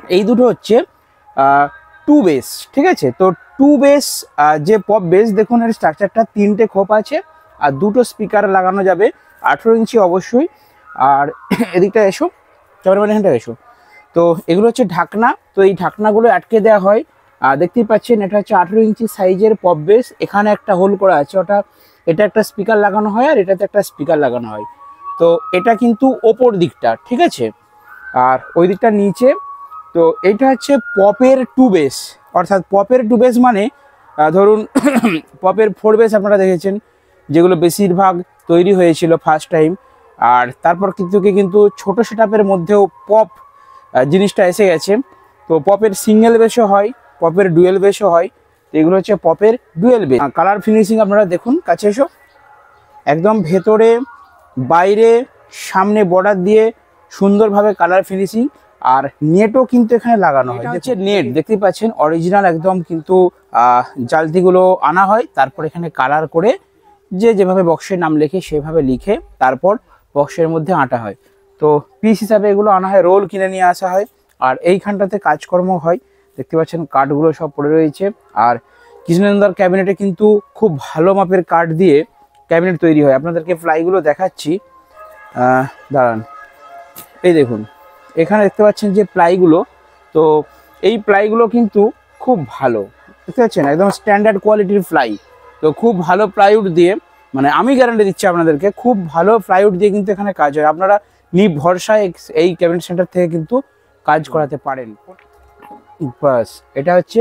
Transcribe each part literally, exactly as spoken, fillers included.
এই দুটো হচ্ছে টু বেস, ঠিক আছে। তো টু বেস যে পপ বেস, দেখুন এর স্ট্রাকচারটা তিনটে খোপ আছে আর দুটো স্পিকার লাগানো যাবে, আঠেরো ইঞ্চি অবশ্যই। আর এদিকটা এসো, ক্যামেরাম্যান এখানটা এসো। তো এগুলো হচ্ছে ঢাকনা, তো এই ঢাকনাগুলো আটকে দেওয়া হয়। আর দেখতেই পাচ্ছেন এটা হচ্ছে আঠেরো ইঞ্চি সাইজের পপ বেস, এখানে একটা হোল করা আছে, ওটা এটা একটা স্পিকার লাগানো হয় আর এটাতে একটা স্পিকার লাগানো হয়। তো এটা কিন্তু ওপর দিকটা, ঠিক আছে, আর ওই দিকটা নিচে। তো এইটা হচ্ছে পপের টু বেস, অর্থাৎ পপের টু বেস মানে ধরুন পপের ফোর বেস আপনারা দেখেছেন, যেগুলো বেশিরভাগ তৈরি হয়েছিল ফার্স্ট টাইম। আর তারপর কিন্তু কিন্তু ছোটো সেটআপের মধ্যেও পপ জিনিসটা এসে গেছে। তো পপের সিঙ্গেল বেসও হয়, পপের ডুয়েল বেসও হয়। তো এগুলো হচ্ছে পপের ডুয়েল বেস। কালার ফিনিশিং আপনারা দেখুন, কাছে এসো, একদম ভেতরে বাইরে সামনে বর্ডার দিয়ে সুন্দরভাবে কালার ফিনিশিং। আর নেটও কিন্তু এখানে লাগানো হয়, হচ্ছে নেট দেখতেই পাচ্ছেন অরিজিনাল একদম, কিন্তু জালতিগুলো আনা হয়, তারপর এখানে কালার করে যে যেভাবে বক্সের নাম লেখে সেভাবে লিখে তারপর বক্সের মধ্যে আঁটা হয়। তো পিস হিসাবে এগুলো আনা হয়, রোল কিনে নিয়ে আসা হয়। আর এইখানটাতে কাজকর্ম হয়, দেখতে পাচ্ছেন কাঠগুলো সব পড়ে রয়েছে। আর কৃষ্ণনন্দার ক্যাবিনেটে কিন্তু খুব ভালো মাপের কাঠ দিয়ে ক্যাবিনেট তৈরি হয়। আপনাদেরকে প্লাইগুলো দেখাচ্ছি, দাঁড়ান, এই দেখুন এখানে দেখতে পাচ্ছেন যে প্লাইগুলো, তো এই প্লাইগুলো কিন্তু খুব ভালো, দেখতে পাচ্ছেন একদম স্ট্যান্ডার্ড কোয়ালিটির প্লাই। তো খুব ভালো প্লাইউড দিয়ে, মানে আমি গ্যারান্টি দিচ্ছি আপনাদেরকে, খুব ভালো প্লাইউড দিয়ে কিন্তু এখানে কাজ হয়। আপনারা নির্ভরসায় এই ক্যাবিনেট সেন্টার থেকে কিন্তু কাজ করাতে পারেন। বাস, এটা হচ্ছে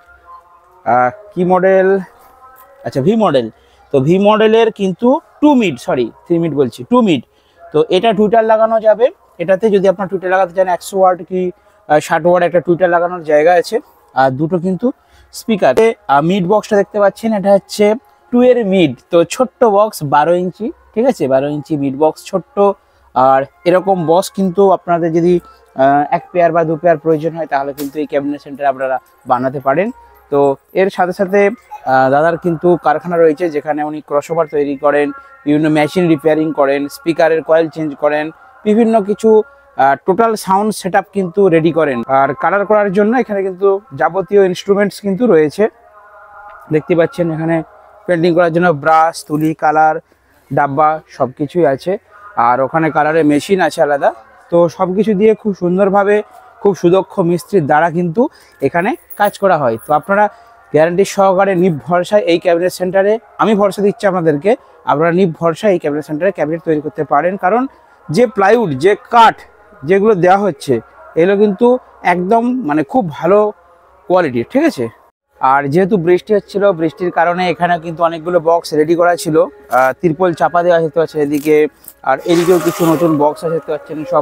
কি মডেল, আচ্ছা ভি মডেল। তো ভি মডেলের কিন্তু two mid, sorry three mid বলছি, টু মিড। তো এটা টুইটার লাগানো যাবে, এটাতে যদি আপনার টুইটার লাগাতে চান একশো ওয়াট কি ষাট ওয়াট একটা টুইটার লাগানোর জায়গা আছে। আর দুটো কিন্তু স্পিকার। মিড বক্সটা দেখতে পাচ্ছেন, এটা হচ্ছে টু এর মিড, তো ছোট্ট বক্স, বারো ইঞ্চি, ঠিক আছে, বারো ইঞ্চি মিড বক্স, ছোট্ট। আর এরকম বক্স কিন্তু আপনাদের যদি এক পেয়ার বা দু পেয়ার প্রয়োজন হয় তাহলে কিন্তু এই ক্যাবিনেট সেন্টার আপনারা বানাতে পারেন। তো এর সাথে সাথে দাদার কিন্তু কারখানা রয়েছে, যেখানে উনি ক্রসওভার তৈরি করেন, বিভিন্ন মেশিন রিপেয়ারিং করেন, স্পিকারের কয়েল চেঞ্জ করেন, বিভিন্ন কিছু টোটাল সাউন্ড সেটআপ কিন্তু রেডি করেন। আর কালার করার জন্য এখানে কিন্তু যাবতীয় ইনস্ট্রুমেন্টস কিন্তু রয়েছে, দেখতে পাচ্ছেন এখানে পেন্টিং করার জন্য ব্রাশ, তুলি, কালার ডাব্বা সব কিছুই আছে। আর ওখানে কালারের মেশিন আছে আলাদা। তো সব কিছু দিয়ে খুব সুন্দরভাবে খুব সুদক্ষ মিস্ত্রির দ্বারা কিন্তু এখানে কাজ করা হয়। তো আপনারা গ্যারান্টি সহকারে নির্ভরসায় এই ক্যাবিনেট সেন্টারে, আমি ভরসা দিচ্ছি আপনাদেরকে, আপনারা নির্ভরসায় এই ক্যাবিনেট সেন্টারে ক্যাবিনেট তৈরি করতে পারেন। কারণ যে প্লাইউড, যে কাঠ যেগুলো দেওয়া হচ্ছে এগুলো কিন্তু একদম মানে খুব ভালো কোয়ালিটির, ঠিক আছে। আর যেহেতু বৃষ্টি হচ্ছিল, বৃষ্টির কারণে এখানে কিন্তু অনেকগুলো বক্স রেডি করা ছিল, তিরপল চাপা দেওয়া দেখতে পাচ্ছেন এদিকে। আর এদিকেও কিছু নতুন বক্স আছে দেখতে পাচ্ছেন, সব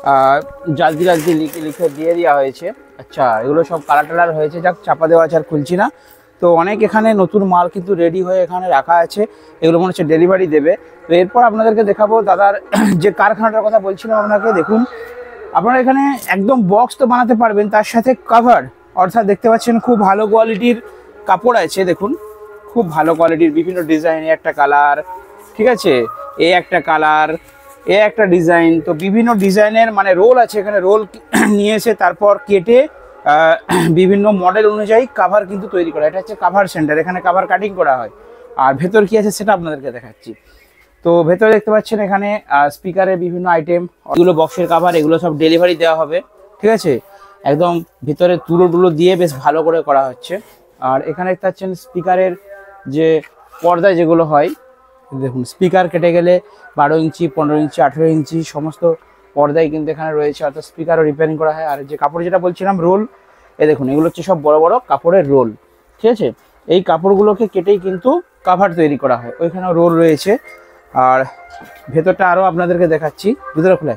জালদি জালদি লিখে লিখে দিয়ে দেওয়া হয়েছে। আচ্ছা, এগুলো সব কালার টালার হয়েছে, যাক চাপা দেওয়া আছে আর খুলছি না। তো অনেক এখানে নতুন মাল কিন্তু রেডি হয়ে এখানে রাখা আছে, এগুলো মনে হচ্ছে ডেলিভারি দেবে। তো এরপর আপনাদেরকে দেখাবো দাদার যে কারখানাটার কথা বলছিলাম আপনাকে। দেখুন আপনারা এখানে একদম বক্স তো বানাতে পারবেন, তার সাথে কভার, অর্থাৎ দেখতে পাচ্ছেন খুব ভালো কোয়ালিটির কাপড় আছে, দেখুন খুব ভালো কোয়ালিটির বিভিন্ন ডিজাইন, একটা কালার, ঠিক আছে, এ একটা কালার, এ একটা ডিজাইন। তো বিভিন্ন ডিজাইনের মানে রোল আছে, এখানে রোল নিয়ে এসে তারপর কেটে বিভিন্ন মডেল অনুযায়ী কাভার কিন্তু তৈরি করা। এটা হচ্ছে কাভার সেন্টার, এখানে কাভার কাটিং করা হয়। আর ভেতর কি আছে সেটা আপনাদেরকে দেখাচ্ছি। তো ভেতরে দেখতে পাচ্ছেন এখানে স্পিকারের বিভিন্ন আইটেম, এগুলো বক্সের কাভার, এগুলো সব ডেলিভারি দেওয়া হবে, ঠিক আছে। একদম ভিতরে তুলো টুলো দিয়ে বেশ ভালো করে করা হচ্ছে। আর এখানে দেখতে পাচ্ছেন স্পিকারের যে পর্দা যেগুলো হয়, দেখুন স্পিকার কেটে গেলে বারো ইঞ্চি, পনেরো ইঞ্চি, আঠেরো ইঞ্চি সমস্ত পর্দাই কিন্তু এখানে রয়েছে, অর্থাৎ স্পিকারও রিপেয়ারিং করা হয়। আর যে কাপড় যেটা বলছিলাম রোল, এ দেখুন এগুলো হচ্ছে সব বড় বড় কাপড়ের রোল, ঠিক আছে। এই কাপড়গুলোকে কেটেই কিন্তু কাভার তৈরি করা হয়, ওইখানেও রোল রয়েছে। আর ভেতরটা আরও আপনাদেরকে দেখাচ্ছি, ভিতরে খুলে।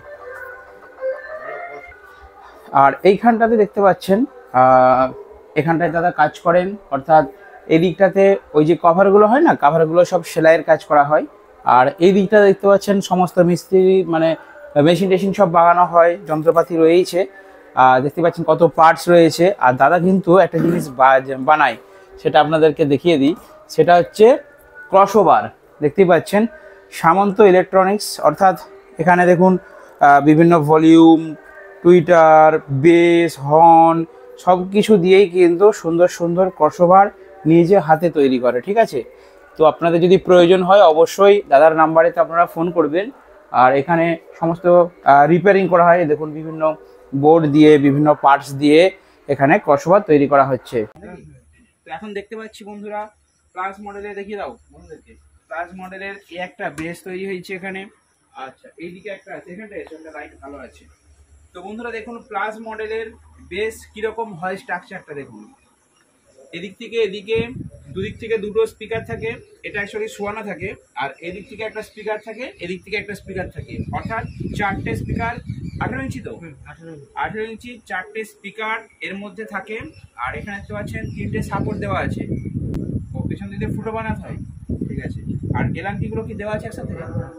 আর এইখানটাতে দেখতে পাচ্ছেন এখানটায় দাদা কাজ করেন, অর্থাৎ এই দিকটাতে ওই যে কভারগুলো হয় না, কভারগুলো সব সেলাইয়ের কাজ করা হয়। আর এই দিকটা দেখতে পাচ্ছেন সমস্ত মিস্ত্রি মানে মেশিন টেশিন সব বাগানো হয়, যন্ত্রপাতি রয়েছে, দেখতে পাচ্ছেন কত পার্টস রয়েছে। আর দাদা কিন্তু একটা জিনিস বানায়, সেটা আপনাদেরকে দেখিয়ে দিই, সেটা হচ্ছে ক্রসওভার। দেখতেই পাচ্ছেন সামন্ত ইলেকট্রনিক্স, অর্থাৎ এখানে দেখুন বিভিন্ন ভলিউম, টুইটার, বেস, হর্ন সব কিছু দিয়েই কিন্তু সুন্দর সুন্দর ক্রসওভার নিজে হাতে তৈরি করে, ঠিক আছে। তো আপনাদের যদি প্রয়োজন হয় অবশ্যই দাদার নাম্বারেতে আপনারা ফোন করবেন। আর এখানে সমস্ত রিপেয়ারিং করা হয়, দেখুন বিভিন্ন বোর্ড দিয়ে বিভিন্ন পার্টস দিয়ে এখানে ক্রসওভার তৈরি করা হচ্ছে। তো এখন দেখতে পাচ্ছি বন্ধুরা প্লাস মডেলে দেখিয়ে দাও বন্ধুদেরকে। প্লাস মডেলের এই একটা বেস তৈরি হয়েছে এখানে। আচ্ছা এইদিকে একটা আছে, এখানটা এখানটা লাইট ভালো আছে। তো বন্ধুরা দেখুন প্লাস মডেলের বেস কিরকম হয় স্ট্রাকচারটা দেখুন। এদিক থেকে এদিকে দুদিক থেকে দুটো স্পিকার থাকে, এটা অ্যাকচুয়ালি শোয়ানো থাকে। আর এদিক থেকে একটা স্পিকার থাকে, এদিক থেকে একটা স্পিকার থাকে, অর্থাৎ চারটে স্পিকার। আঠেরো ইঞ্চি তো আঠেরো ইঞ্চি চারটে স্পিকার এর মধ্যে থাকে। আর এখানে দেখতে পাচ্ছেন তিনটে সাপোর্ট দেওয়া আছে, ও পেছন দিকে ফুটো বানাতে হয়, ঠিক আছে। আর এলাঙ্কিগুলো কি দেওয়া আছে একসাথে?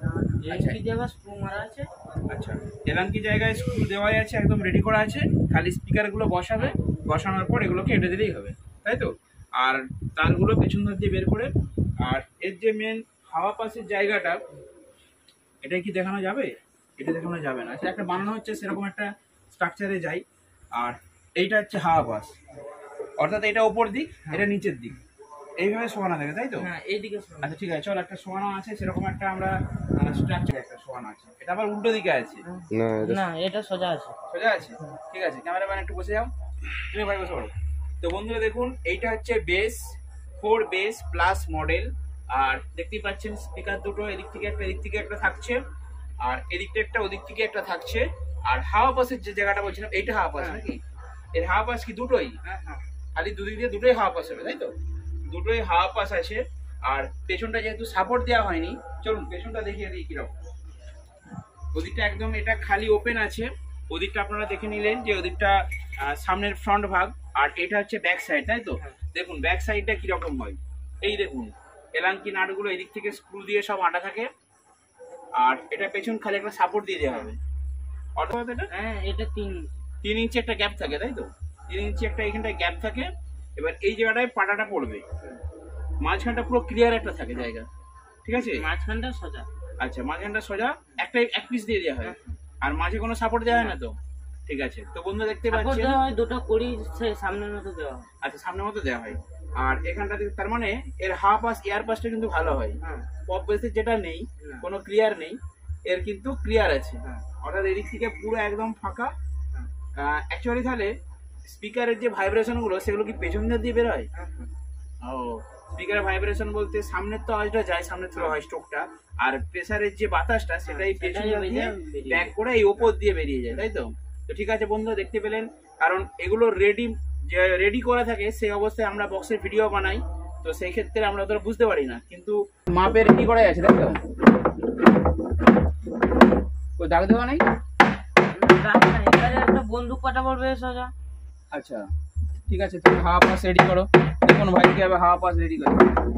আচ্ছা এলাঙ্কি জায়গায় স্ক্রু দেওয়াই আছে, একদম রেডি করা আছে, খালি স্পিকারগুলো বসাবে, বসানোর পর এগুলোকে এঁটে দিলেই হবে, তাই তো। আর তারগুলো পেছন ধার দিয়ে বের করে। আর এর যে মেন হাওয়া পাসের জায়গাটা, এটা কি দেখানো যাবে? এটা দেখানো যাবে না। আচ্ছা একটা বানানো হচ্ছে সেরকম একটা স্ট্রাকচারে যাই। আর এইটা হচ্ছে হাওয়া পাস, অর্থাৎ এটা ওপর দিক, এটা নিচের দিক, এইভাবে শোয়ানো থাকে, তাই তো? হ্যাঁ এইদিকে। আচ্ছা ঠিক আছে, চল একটা শোয়ানো আছে সেরকম একটা আমরা স্ট্রাকচার একটা শোয়ানো আছে। এটা আবার উল্টো দিকে আছে না, এটা সোজা আছে। সোজা আছে, ঠিক আছে। ক্যামেরাম্যান একটু বসে যাও, তুমি ভাই বসে পড়ো। তো বন্ধুরা দেখুন এইটা হচ্ছে base, four base plus model. আর দেখতেই পাচ্ছেন স্পিকার দুটো এদিক থেকে একটা এদিক থেকে একটা থাকছে, আর এদিকটা একটা ওদিক থেকে একটা থাকছে। আর হাওয়া পাসের যে জায়গাটা বলছিলাম এইটা হাওয়া পাস নাকি? এর হাওয়া পাস কি দুটোই? খালি দুদিক দিয়ে দুটোই হাওয়া পাস হবে, তাই তো? দুটোই হাওয়া পাস আছে। আর পেছনটা যেহেতু সাপোর্ট দেওয়া হয়নি, চলুন পেছনটা দেখিয়ে দিই কিরকম। ওদিকটা একদম এটা খালি ওপেন আছে, ওদিকটা আপনারা দেখে নিলেন যে ওদিকটা সামনের ফ্রন্ট ভাগ। আর এটা হচ্ছে ব্যাক সাইড, তাই তো? দেখুন ব্যাক সাইডটা কিরকম হয়, এই দেখুন এলাঙ্কি নাটগুলো এদিক থেকে স্ক্রু দিয়ে সব আটা থাকে। আর এটা পেছন খালি একটা সাপোর্ট দিয়ে দেওয়া হবে, অর্থাৎ এটা হ্যাঁ এটা তিন তিন ইঞ্চি একটা গ্যাপ থাকে, তাই তো? তিন ইঞ্চি একটা এখানটায় গ্যাপ থাকে। এবার এই জায়গাটায় পাটাটা পড়বে, মাঝখানটা পুরো ক্লিয়ার একটা থাকে জায়গা, ঠিক আছে? মাঝখানটা সোজা। আচ্ছা মাঝখানটা সোজা একটা এক পিস দিয়ে দেওয়া হয়। আর মাঝে কোনো সাপোর্ট দেওয়া হয় না তো? ঠিক আছে। তো বন্ধু দেখতে পাচ্ছেন দুটো কড়ি সামনের মতো দেওয়া হয়। আচ্ছা সামনের মতো দেওয়া হয়। আর এখানটা তার মানে এর হাফ পাস এয়ার পাসটা কিন্তু ভালো হয়। পপ বেসের যেটা নেই, কোনো ক্লিয়ার নেই, এর কিন্তু ক্লিয়ার আছে। অর্থাৎ এদিক থেকে পুরো একদম ফাঁকা। অ্যাকচুয়ালি তাহলে স্পিকারের যে ভাইব্রেশন গুলো সেগুলো কি পেছন দিয়ে বের হয়? ও স্পিকারের ভাইব্রেশন বলতে সামনের তো আওয়াজটা যায়, সামনের থেকে হয় স্ট্রোকটা। আর প্রেসারের যে বাতাসটা সেটাই পেছন দিয়ে ব্যাক করে এই ওপর দিয়ে বেরিয়ে যায়, তাই তো? তো ঠিক আছে বন্ধু দেখতে পেলেন, কারণ এগুলো রেডি যে রেডি করা থাকে সেই অবস্থায় আমরা বক্সের ভিডিও বানাই, তো সেই ক্ষেত্রে আমরা অতটা বুঝতে পারি না, কিন্তু মাপে রেডি করা আছে, তাই তো? ওই দাগ দেওয়া নেই, একটা বন্দুক পাটা পড়বে সোজা। আচ্ছা ঠিক আছে, তুমি হাওয়া পাস রেডি করো। দেখুন ভাই কিভাবে হাওয়া পাস রেডি করে।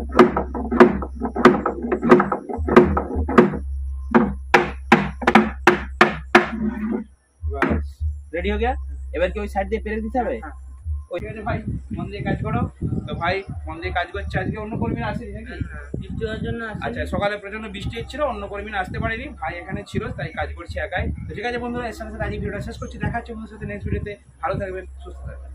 রেডি হয়ে গিয়া, এবার কি ওই সাইড দিয়ে পেরে দিতে হবে? ওই ঠিক আছে ভাই, মন দিয়ে কাজ করো। তো ভাই মন দিয়ে কাজ করছে। আজকে অন্য কর্মীরা আসেনি নাকি? বৃষ্টি হওয়ার জন্য। আচ্ছা সকালে প্রচন্ড বৃষ্টি হচ্ছিল, অন্য কর্মীরা আসতে পারেনি, ভাই এখানে ছিল তাই কাজ করছি একাই। তো ঠিক আছে বন্ধুরা, এর সাথে সাথে আজকে ভিডিওটা শেষ করছি। দেখা হচ্ছে বন্ধুদের সাথে নেক্সট ভিডিওতে। ভালো থাকবেন, সুস্থ থাকবেন।